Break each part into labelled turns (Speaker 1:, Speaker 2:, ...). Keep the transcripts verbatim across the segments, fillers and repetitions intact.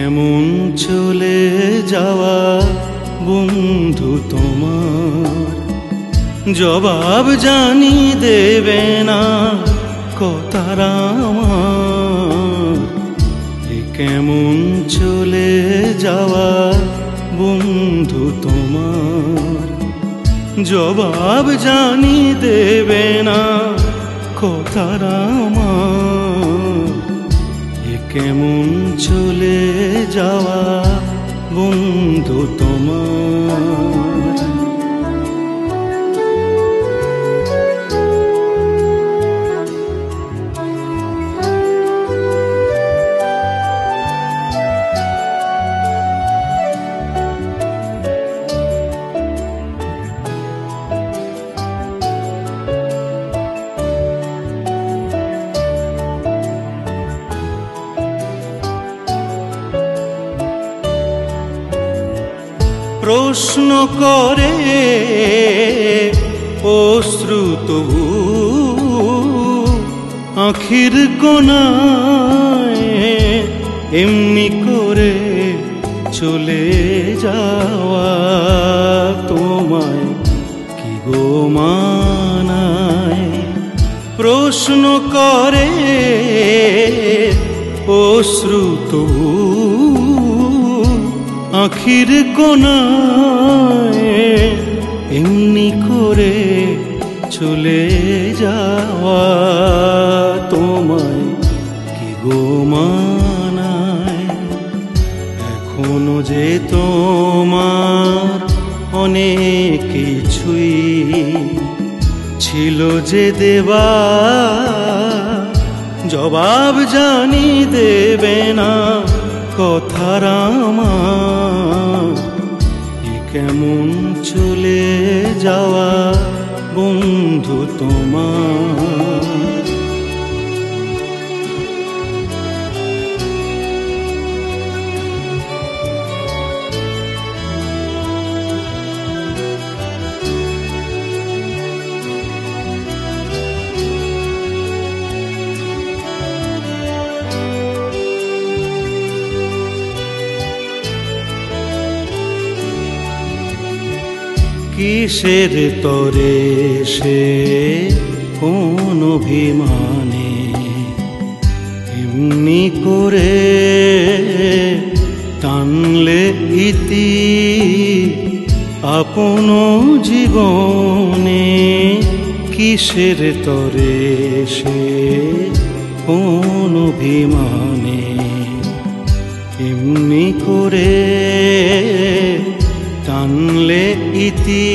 Speaker 1: কেমন চলে যাওয়া বন্ধু তোমার, জবাব জানি দেবে না কথার আমার। এ কেমন চলে যাওয়া বন্ধু তোমার, জবাব জানি দেবে না কথার আমার। এ কেমন চলে যাওয়া বন্ধু তোমার। প্রশ্ন করে অশ্রু তবু আখির কোণায়, এমনি করে চলে যাওয়া তোমায় কি গো মানায়। প্রশ্ন করে অশ্রু তবু আখির কোণায়, এমনি করে চলে যাওয়া তোমায় কি গো মানায়। এখনো যে তোমার অনেক কিছুই ছিল যে দেবা, জবাব জানি দেবে না কথার আমার। এ কেমন চলে যাওয়া বন্ধু তোমার। কিসের তরে সে কোন অভিমানে এমনি করে টানলে ইতি আপন জীবনে। কিসের তরে সে কোন অভিমানে এমনি করে টানলে ইতি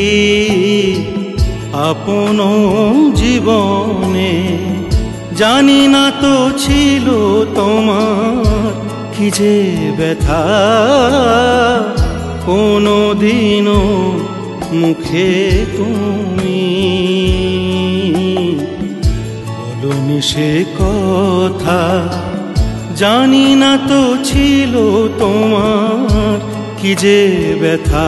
Speaker 1: আপন জীবনে। জানি না তো ছিল তোমার কি যে ব্যথা, কোনো দিনও মুখে তুমি বলনি সে কথা। জানি না তো ছিল তোমার কি যে ব্যথা,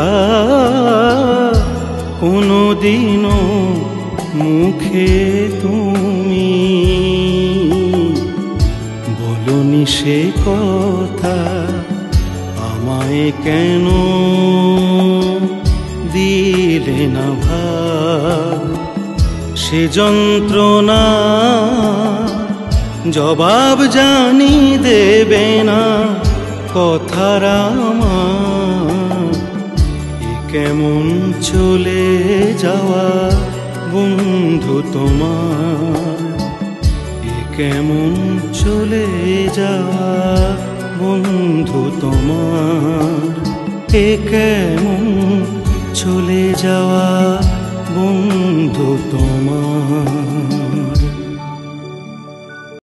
Speaker 1: কোনো দিনও মুখে তুমি বলনি সে কথা। আমায় কেন দিলে না ভাব সে যন্ত্রণা, জবাব জানি দেবে না কথার আমার। এ কেমন চলে যাওয়া বন্ধু তোমার, এ কেমন চলে যাওয়া বন্ধু তোমার, এ কেমন চলে যাওয়া